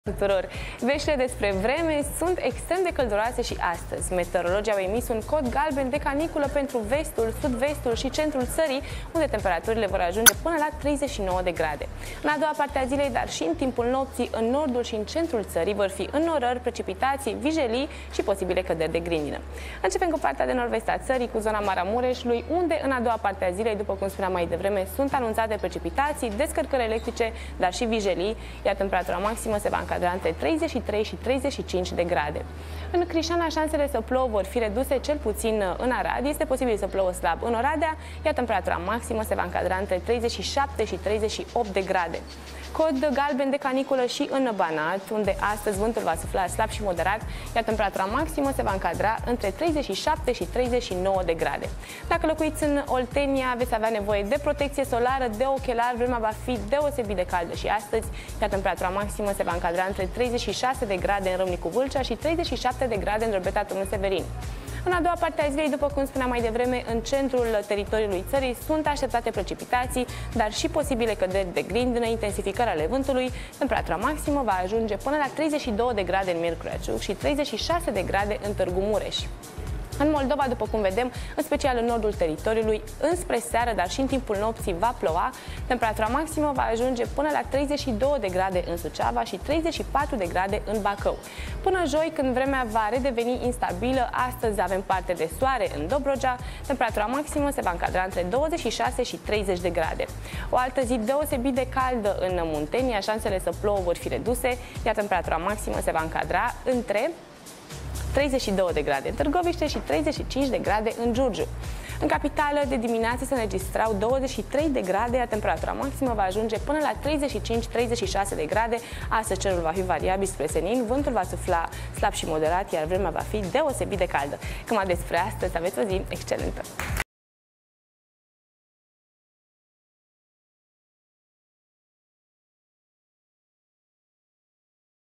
Tuturor! Veștile despre vreme sunt extrem de călduroase și astăzi. Meteorologii au emis un cod galben de caniculă pentru vestul, sud-vestul și centrul țării, unde temperaturile vor ajunge până la 39 de grade. În a doua parte a zilei, dar și în timpul nopții, în nordul și în centrul țării vor fi înnorări, precipitații, vijelii și posibile căderi de grindină. Începem cu partea de nord-vest a țării, cu zona Maramureșului, unde în a doua parte a zilei, după cum spuneam mai devreme, sunt anunțate precipitații, descărcări electrice, dar și vijelii, iar temperatura maximă se va încadra între 33 și 35 de grade. În Crișana, șansele să plouă vor fi reduse cel puțin în Arad. Este posibil să plouă slab în Oradea, iar temperatura maximă se va încadra între 37 și 38 de grade. Cod galben de caniculă și în Banat, unde astăzi vântul va sufla slab și moderat, iar temperatura maximă se va încadra între 37 și 39 de grade. Dacă locuiți în Oltenia, veți avea nevoie de protecție solară, de ochelari, vremea va fi deosebit de caldă și astăzi, iar temperatura maximă se va încadra între 36 de grade în Râmnicu Vâlcea și 37 de grade în Drobeta Turnul Severin. În a doua parte a zilei, după cum spuneam mai devreme, în centrul teritoriului țării sunt așteptate precipitații, dar și posibile căderi de grindină, intensificări ale vântului. Temperatura maximă va ajunge până la 32 de grade în Miercurea Ciuc și 36 de grade în Târgu Mureș. În Moldova, după cum vedem, în special în nordul teritoriului, înspre seară, dar și în timpul nopții va ploua. Temperatura maximă va ajunge până la 32 de grade în Suceava și 34 de grade în Bacău. Până joi, când vremea va redeveni instabilă, astăzi avem parte de soare în Dobrogea, temperatura maximă se va încadra între 26 și 30 de grade. O altă zi deosebit de caldă în Muntenia, șansele să plouă vor fi reduse, iar temperatura maximă se va încadra între 32 de grade în Târgoviște și 35 de grade în Giurgiu. În capitală, de dimineață se înregistrau 23 de grade, iar temperatura maximă va ajunge până la 35-36 de grade. Astăzi cerul va fi variabil spre senin, vântul va sufla slab și moderat, iar vremea va fi deosebit de caldă. Cam despre astăzi, aveți o zi excelentă!